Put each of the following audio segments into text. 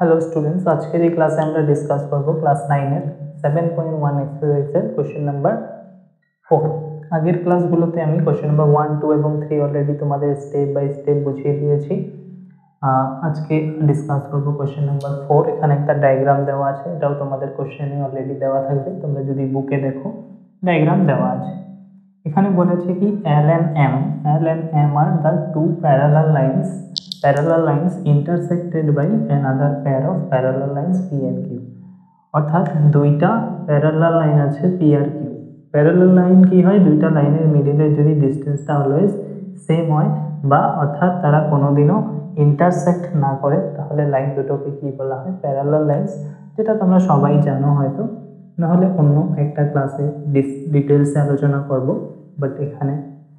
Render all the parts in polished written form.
Hello students, আজকের এই ক্লাসে আমরা ডিসকাস করব ক্লাস 9 এর 7.1 এক্সারসাইজের কোশ্চেন নাম্বার 4। আগের ক্লাসগুলোতে আমি কোশ্চেন নাম্বার 1, 2 এবং 3 অলরেডি তোমাদের স্টেপ বাই স্টেপ বুঝিয়ে দিয়েছি। আজকে ডিসকাস করব কোশ্চেন নাম্বার 4। এখানে একটা ডায়াগ্রাম দেওয়া আছে, এটাও তোমাদের কোশ্চেনে অলরেডি দেওয়া থাকবে, তোমরা যদি বুকে দেখো ডায়াগ্রাম দেওয়া আছে। এখানে বলেছে কি L and M are the two parallel lines intersected by another pair of parallel lines P and Q। অর্থাৎ দুইটা প্যারালাল লাইন আছে P আর Q। প্যারালাল লাইন কি হয়, দুইটা লাইনের মিডিলের যদি ডিসটেন্সটা অলওয়েজ সেম হয় বা অর্থাৎ তারা কোনোদিনও ইন্টারসেক্ট না করে, তাহলে লাইন দুটোকে কি বলা হয়, প্যারালাল লাইন্স। যেটা তোমরা সবাই জানো হয়তো, নাহলে অন্য একটা ক্লাসে ডিটেলসে আলোচনা করব। বাট এখানে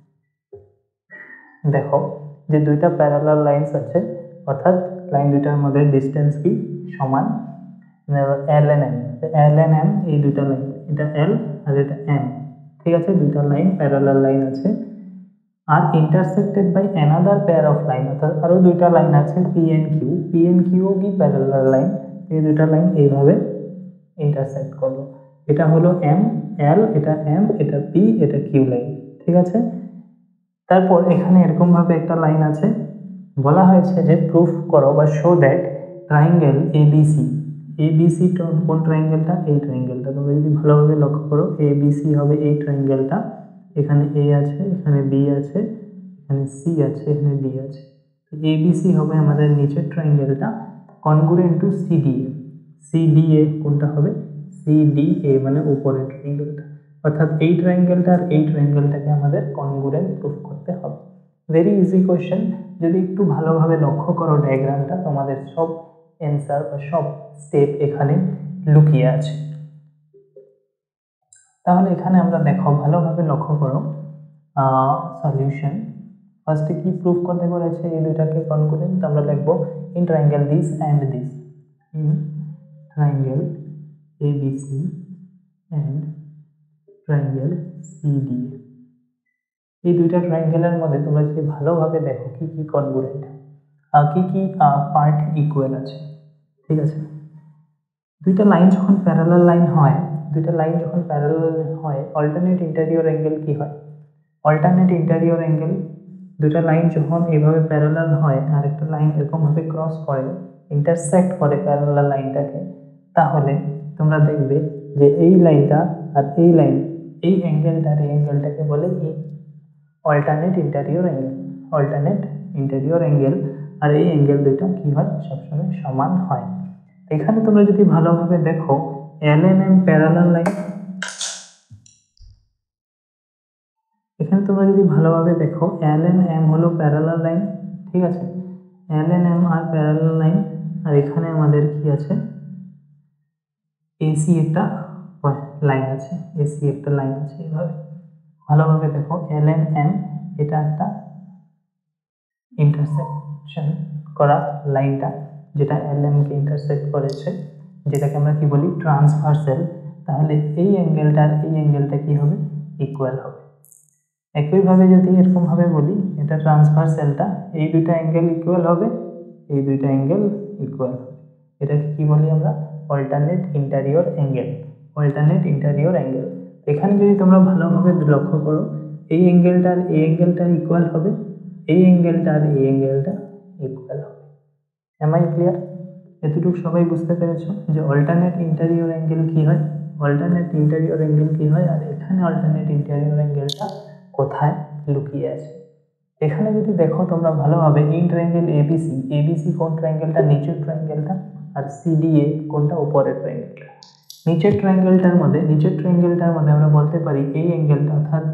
দেখো যে দুইটা প্যারালাল লাইন্স আছে, অর্থাৎ লাইন দুইটার মধ্যে ডিস্টেন্স কি সমান, L and M। L and M এই দুইটা লাইন, এটা L আর এটা M, ঠিক আছে, দুইটা লাইন প্যারালাল লাইন আছে। আর intersected by another pair of line, অর্থাৎ আরো দুইটা লাইন আছে P and Q। P and Q কি প্যারালাল লাইন, এই দুইটা লাইন এইভাবে ইন্টারসেক্ট করলো। এটা হলো M, L, এটা M, এটা P, এটা Q লাইন, ঠিক আছে। তারপর এখানে এরকম ভাবে একটা লাইন আছে, বলা হয়েছে যে প্রুফ করো বা show that triangle ABC, ABC কোন ট্রায়াঙ্গেলটা, এই ট্রায়াঙ্গেলটা। তোমরা যদি ভালোভাবে লক্ষ্য করো, ABC হবে এই ট্রায়াঙ্গেলটা। এখানে A আছে, এখানে B আছে, এখানে C আছে, এখানে D আছে। ABC হবে আমাদের নিচের ট্রায়াঙ্গেলটা, কনগ্রুয়েন্ট টু CDA। CDA কোনটা হবে, CDA মানে উপরের ট্রায়াঙ্গেলটা। অর্থাৎ এই ট্রায়াঙ্গেলটা আর এই ট্রায়াঙ্গেলটাকে আমাদের কনগ্রুয়েন্ট প্রুফ করতে হবে। Very easy question. যদি একটু ভালোভাবে লক্ষ্য করো ডায়াগ্রামটা, তোমাদের সব অ্যান্সার বা সব স্টেপ এখানে লুকিয়ে আছে। তাহলে এখানে আমরা দেখো, ভালোভাবে লক্ষ্য করো সলিউশন। ফার্স্টে কি প্রুফ করতে বলেছে, এই দুইটাকে কনগ্রুয়েন্ট। আমরা লিখবো in triangle this and this, in triangle ABC and triangle CDA। এই দুইটা ট্রায়াঙ্গেলের মধ্যে তোমরা যদি ভালোভাবে দেখো কি কি কনগ্রুয়েন্ট, কি কি পার্ট ইকুয়াল আছে, ঠিক আছে। দুইটা লাইন যখন প্যারালাল লাইন হয়, অল্টারনেট ইন্টেরিয়র অ্যাঙ্গেল কি হয়, অল্টারনেট ইন্টেরিয়র অ্যাঙ্গেল। দুইটা লাইন যখন এইভাবে প্যারালাল হয় আর একটা লাইন এরকমভাবে ক্রস করে, ইন্টারসেক্ট করে প্যারালাল লাইনটাকে, তাহলে তোমরা দেখবে যে এই লাইনটা আর এই লাইন, এই অ্যাঙ্গেলটাকে বলে অল্টারনেট ইন্টেরিয়র অ্যাঙ্গেল। আর এই অ্যাঙ্গেল দুইটা কি হয়, সবসময় সমান হয়। এখানে তোমরা যদি ভালোভাবে দেখো, L and M parallel line, এখানে তোমরা যদি ভালোভাবে দেখো L and M হলো প্যারালাল লাইন, ঠিক আছে। L and M আর প্যারালাল লাইন, আর এখানে আমাদের কি আছে, AC একটা লাইন আছে, এইভাবে ভালোভাবে দেখো L and M, এটা একটা ইন্টারসেকশন করা লাইনটা, যেটা LM কে ইন্টারসেক্ট করেছে, যেটাকে আমরা কি বলি ট্রান্সভার্সাল। তাহলে এই অ্যাঙ্গেলটা আর এই অ্যাঙ্গেলটা কি হবে, ইকুয়াল হবে। একইভাবে যদি এরকম ভাবে বলি, এটা ট্রান্সভার্সালটা, এই দুইটা অ্যাঙ্গেল ইকুয়াল হবে, এই দুইটা অ্যাঙ্গেল ইকুয়াল হবে। এটাকে কি বলি আমরা, অল্টারনেট ইন্টেরিয়র অ্যাঙ্গেল। এখানে যদি তোমরা ভালোভাবে লক্ষ্য করো, এই অ্যাঙ্গেলটা আর এই অ্যাঙ্গেলটা ইকুয়াল হবে, এই অ্যাঙ্গেলটা আর এই অ্যাঙ্গেলটা ইকুয়াল হবে। Am I clear? এতটুকু সবাই বুঝতে পেরেছো যে অল্টারনেট ইন্টেরিয়র অ্যাঙ্গেল কি হয়, আর এখানে অল্টারনেট ইন্টেরিয়র অ্যাঙ্গেলটা কোথায় লুকিয়ে আছে। এখানে যদি দেখো তোমরা ভালোভাবে, ইন ট্রায়াঙ্গেল ABC কোন ট্রায়াঙ্গেলটা, নিচের ট্রায়াঙ্গেলটা, আর CDA কোনটা, উপরের ট্রায়াঙ্গেলটা। নিচের ট্রায়াঙ্গেলটার মধ্যে আমরা বলতে পারি এই অ্যাঙ্গেলটা, অর্থাৎ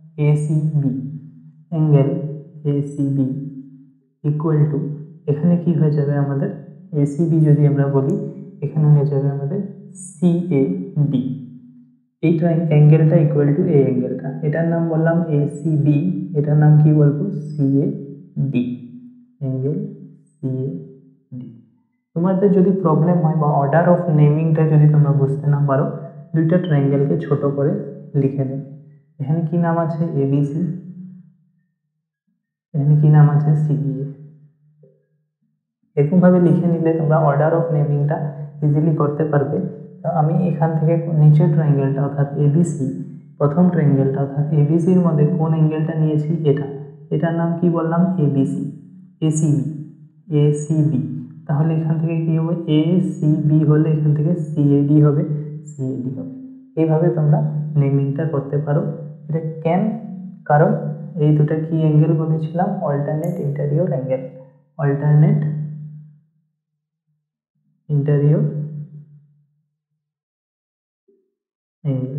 ACB ইকুয়াল টু, এখানে কি হয়ে যাবে আমাদের, ACB যদি আমরা বলি, এখানে হয়ে যাবে আমাদের CAD। এই অ্যাঙ্গেলটা ইকুয়াল টু এই অ্যাঙ্গেলটা, এটার নাম বললাম ACB, এটার নাম কি বলবো, CAD, অ্যাঙ্গেল CAD। তোমাদের যদি প্রবলেম হয় বা অর্ডার অফ নেমিংটা যদি তোমরা বুঝতে না পারো, দুইটা ট্রায়াঙ্গেলকে ছোট করে লিখে নেবে। এখানে কি নাম আছে, ABC, এখানে কি নাম আছে, CBA। এরকমভাবে লিখে নিলে তোমরা অর্ডার অফ নেমিংটা ইজিলি করতে পারবে। তো আমি এখান থেকে নিচের ট্রায়াঙ্গেলটা অর্থাৎ এবিসি, প্রথম ট্রায়াঙ্গেলটা অর্থাৎ এবিসির মধ্যে কোন অ্যাঙ্গেলটা নিয়েছি, এটার নাম কি বললাম, এবিসি, এসিবি, এসিবি। তাহলে এখান থেকে কি হবে, এসিবি হলে এখান থেকে সিএডি হবে, সিএডি হবে। এইভাবে তোমরা নেমিংটা করতে পারো। এটা কেন, কারণ এই দুটো কি অ্যাঙ্গেল বলেছিলাম, alternate interior angle, alternate interior angle,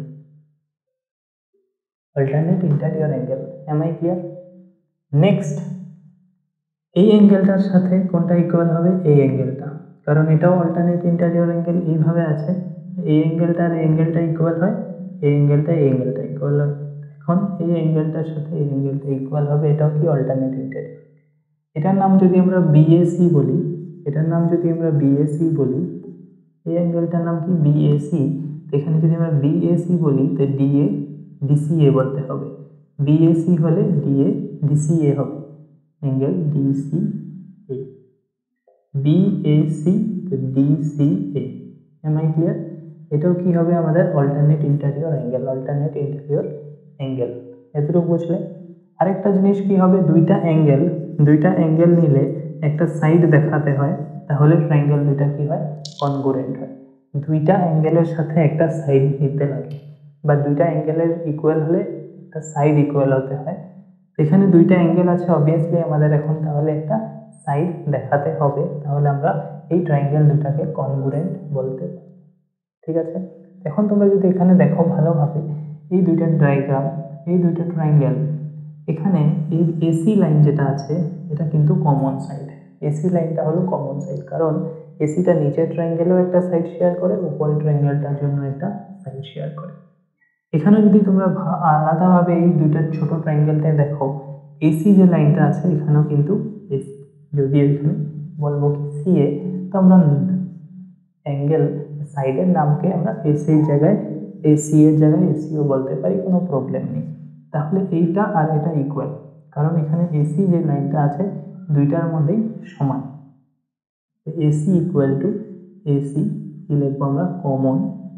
alternate interior angle. Am I clear? Next, এই অ্যাঙ্গেলটার সাথে কোনটা ইকুয়াল হবে, এই অ্যাঙ্গেলটা, কারণ এটাও অল্টারনেট ইন্টেরিয়র অ্যাঙ্গেল এইভাবে আছে। এই অ্যাঙ্গেলটা আর এই অ্যাঙ্গেলটা ইকুয়াল হয়, এই অ্যাঙ্গেলটা এই অ্যাঙ্গেলটা ইকুয়াল হয়। এখন এই অ্যাঙ্গেলটার সাথে এই অ্যাঙ্গেলটা ইকুয়াল হবে, এটাও কি অল্টারনেট ইন্টেরিয়র। এটার নাম যদি আমরা বিএসি বলি, এটার নাম যদি আমরা বিএসি বলি, এই অ্যাঙ্গেলটার নাম কি, বিএসি। এখানে যদি আমরা বিএসি বলি তো ডিএ ডিসিএ বলতে হবে, বিএসি হলে ডিএ ডিসিএ হবে, অ্যাঙ্গেল ডিসিএ, বিএসি তো ডিসিএ। Am I clear? এটাও কি হবে আমাদের alternate interior angle, alternate interior angle. এতটুকু বুঝলে? আরেকটা জিনিস কি হবে, দুইটা অ্যাঙ্গেল নিলে একটা সাইড দেখাতে হয়, তাহলে ট্রায়াঙ্গেল দুইটা কি হয়, কনগ্রুয়েন্ট হয়। দুইটা অ্যাঙ্গেলের সাথে একটা সাইড নিতে লাগে, বা দুইটা অ্যাঙ্গেলের ইকুয়াল হলে একটা সাইড ইকুয়াল হতে হয়। এখানে দুইটা অ্যাঙ্গেল আছে, অবভিয়াসলি আমাদের এখন তাহলে একটা সাইড দেখাতে হবে, তাহলে আমরা এই ট্রায়াঙ্গেল দুটাকে কনগ্রুয়েন্ট বলতে পারি। ঠিক আছে? এখন তোমরা যদি এখানে দেখো ভালোভাবে, এই দুইটা ডায়াগ্রাম, এই দুইটা ট্রায়াঙ্গেল, এখানে এই এসি লাইন যেটা আছে এটা কিন্তু কমন সাইড, এসি লাইনটা হলো কমন সাইড, কারণ এসিটা নিচের ট্রায়াঙ্গেলেও একটা সাইড শেয়ার করে, উপরের ট্রায়াঙ্গেলটার জন্য একটা সাইড শেয়ার করে। এখানে যদি তোমরা আলাদাভাবে এই দুইটা ছোট ট্রায়াঙ্গেলটায় দেখো, এসি যে লাইনটা আছে এখানেও কিন্তু এসি, যদি এখানে বলবো কি সিএ, তো আমরা অ্যাঙ্গেল সাইডের নামকে আমরা এসি এর জায়গায় এসি এর জায়গায় এসিও বলতে পারি, কোনো প্রবলেম নেই। তাহলে এইটা আর এটা ইকুয়াল, কারণ এখানে এসি যে লাইনটা আছে দুইটার মধ্যেই সমান। এসি ইকুয়াল টু এসি কি লিখবো আমরা, কমন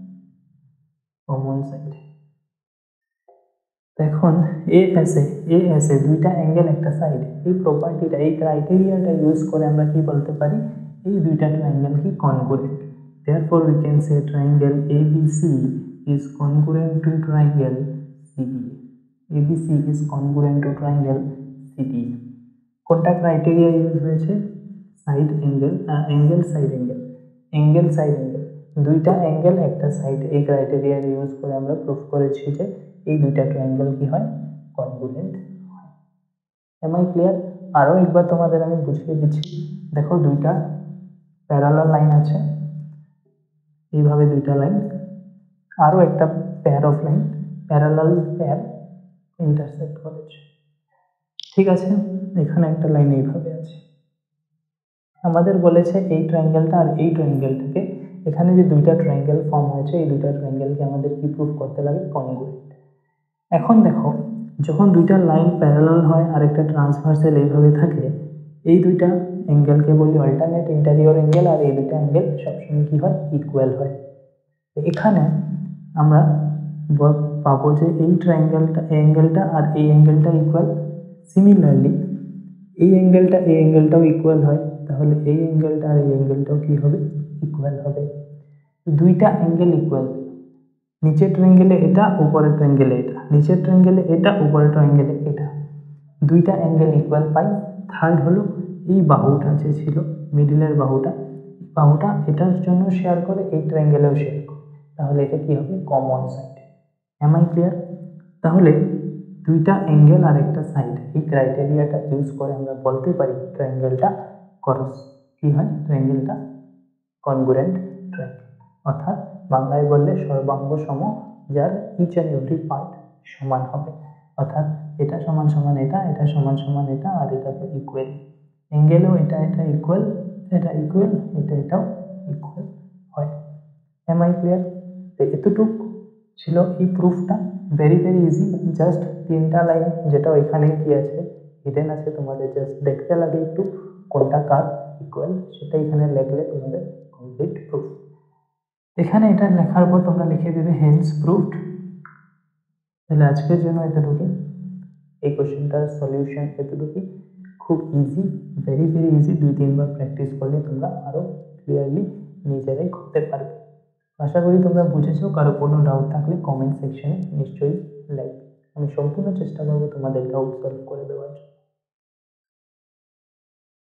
সাইড। এখন এএসএ দুইটা অ্যাঙ্গেল একটা সাইড, এই প্রপার্টিটা, এই ক্রাইটেরিয়াটা ইউজ করে আমরা কি বলতে পারি, এই দুইটা ট্রায়াঙ্গেল কি congruent. therefore we can say triangle ABC is congruent to triangle CDA. ABC is congruent to triangle CDA. কোনটা ক্রাইটেরিয়া ইউজ হয়েছে, সাইড অ্যাঙ্গেল, সাইড অ্যাঙ্গেল, দুইটা অ্যাঙ্গেল একটা সাইড, এই ক্রাইটেরিয়া ইউজ করে আমরা প্রুফ করেছি যে এই দুইটা ট্রায়াঙ্গেল কি হয়, কনগ্রুয়েন্ট হয়। Am I clear? আরও একবার তোমাদের আমি বুঝিয়ে দিচ্ছি। দেখো দুইটা প্যারালাল লাইন আছে, এইভাবে দুইটা লাইন, আরও একটা pair of line, parallel pair intersect করেছে। ঠিক আছে, এখানে একটা লাইন এইভাবে আছে। আমাদের বলেছে এই ট্রায়াঙ্গেলটা আর এই ট্রায়াঙ্গেলটাকে, এখানে যে দুইটা ট্রায়াঙ্গেল ফর্ম হয়েছে এই দুইটা ট্রায়াঙ্গেলকে আমাদের কি প্রুফ করতে লাগে, কনগ্রুয়েন্ট। এখন দেখো, যখন দুইটা লাইন প্যারালাল হয় আর একটা ট্রান্সভার্সাল এইভাবে থাকে, এই দুইটা অ্যাঙ্গেলকে বলি অল্টারনেট ইন্টেরিয়র অ্যাঙ্গেল, আর এই দুইটা অ্যাঙ্গেল সবসময় কি হয়, ইকুয়াল হয়। এখানে আমরা পাবো যে এই অ্যাঙ্গেলটা আর এই অ্যাঙ্গেলটা ইকুয়াল। সিমিলারলি এই অ্যাঙ্গেলটাও ইকুয়াল হয়, তাহলে এই অ্যাঙ্গেলটা আর এই অ্যাঙ্গেলটাও কি হবে, ইকুয়াল হবে। দুইটা অ্যাঙ্গেল ইকুয়াল, নিচের ট্রায়াঙ্গেলে এটা, উপরের ট্রায়াঙ্গেলে এটা, নিচের ট্রায়াঙ্গেলে এটা, উপরের ট্রায়াঙ্গেলে এটা, দুইটা অ্যাঙ্গেল ইকুয়াল পাই। থার্ড হলো এই বাহুটা যে ছিল, মিডিলের বাহুটা এটার জন্য শেয়ার করে, এই ট্রায়াঙ্গেলেও শেয়ার করে, তাহলে এটা কি হবে, common side. Am I clear? তাহলে দুইটা অ্যাঙ্গেল আর একটা সাইড, এই ক্রাইটেরিয়াটা ইউজ করে আমরা বলতে পারি ট্রায়াঙ্গেলটা কি হয়, ট্রায়াঙ্গেলটা কনগ্রুয়েন্ট ট্রায়াঙ্গেল, অর্থাৎ বাংলায় বললে সর্বাঙ্গ সম, যার ইচ অ্যান্ড এভরি পার্ট সমান হবে, অর্থাৎ এটা সমান সমান এটা, এটা সমান সমান এটা, আর এটা তো ইকুয়াল, অ্যাঙ্গেলও এটা ইকুয়াল, এটা ইকুয়াল, এটাও ইকুয়াল হয়। Am I clear? এতটুকু ছিল এই প্রুফটা, ভেরি ইজি। জাস্ট তিনটা লাইন, যেটা ওইখানে কি আছে, হিডেন আছে, তোমাদের জাস্ট দেখতে লাগে একটু কোনটা কার ইকুয়াল, সেটা এখানে লিখলে তোমাদের কমপ্লিট প্রুফ। এখানে এটা লেখার পর তোমরা লিখে দেবে হেন্স প্রুফড। তাহলে আজকের জন্য এতটুকুই, এই কোশ্চেনটার সলিউশন এতটুকুই, খুব ইজি, ভেরি ভেরি ইজি। 2-3 বার প্র্যাকটিস করলে তোমরা আরও ক্লিয়ারলি নিজেরাই করতে পারবে। আশা করি তোমরা বুঝেছো। কারো কোনো ডাউট থাকলে কমেন্ট সেকশনে নিশ্চয়ই লিখবে, আমি সম্পূর্ণ চেষ্টা করবো তোমাদের ডাউট সলভ করে দেওয়ার জন্য।